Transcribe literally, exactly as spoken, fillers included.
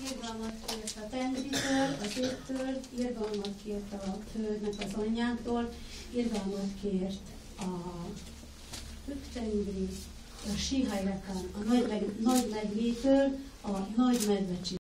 irgalmat kért a Tenzsitől, az égtől, irgalmat kért a földnek az anyjától, irgalmat kért a Tüktengri, a Sihajrekán, a nagy, nagy medvétől, a nagy medvecsi